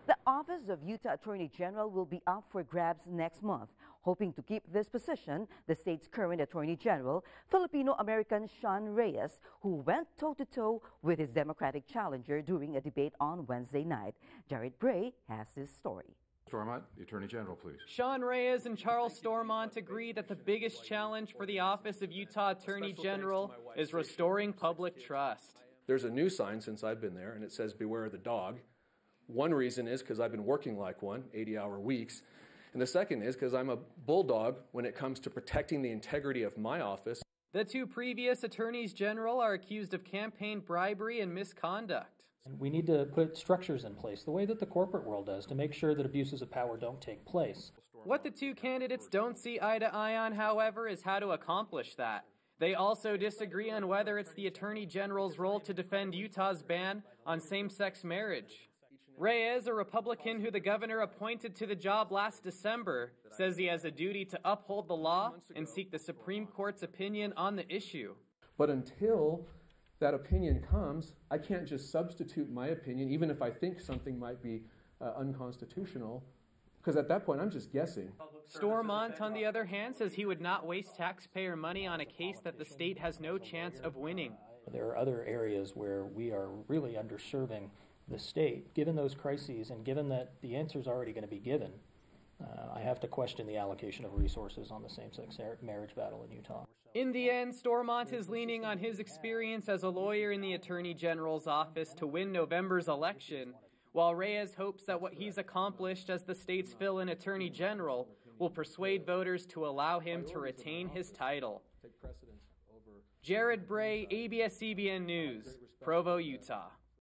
The Office of Utah Attorney General will be up for grabs next month. Hoping to keep this position, the state's current Attorney General, Filipino-American Sean Reyes, who went toe-to-toe with his Democratic challenger during a debate on Wednesday night. Jared Bray has this story. Stormont, the Attorney General, please. Sean Reyes and Charles Stormont agree that the biggest challenge for the Office of Utah Attorney General is restoring public trust. There's a new sign since I've been there, and it says, "Beware the dog." One reason is because I've been working like one, 80-hour weeks. And the second is because I'm a bulldog when it comes to protecting the integrity of my office. The two previous attorneys general are accused of campaign bribery and misconduct. We need to put structures in place, the way that the corporate world does, to make sure that abuses of power don't take place. What the two candidates don't see eye to eye on, however, is how to accomplish that. They also disagree on whether it's the Attorney General's role to defend Utah's ban on same-sex marriage. Reyes, a Republican who the governor appointed to the job last December, says he has a duty to uphold the law and seek the Supreme Court's opinion on the issue. But until that opinion comes, I can't just substitute my opinion, even if I think something might be unconstitutional, because at that point I'm just guessing. Stormont, on the other hand, says he would not waste taxpayer money on a case that the state has no chance of winning. There are other areas where we are really underserving the state. Given those crises and given that the answer is already going to be given, I have to question the allocation of resources on the same-sex marriage battle in Utah. In the end, Stormont is leaning on his experience as a lawyer in the Attorney General's office to win November's election, while Reyes hopes that what he's accomplished as the state's fill-in Attorney General will persuade voters to allow him to retain his title. Jared Bray, ABS-CBN News, Provo, Utah.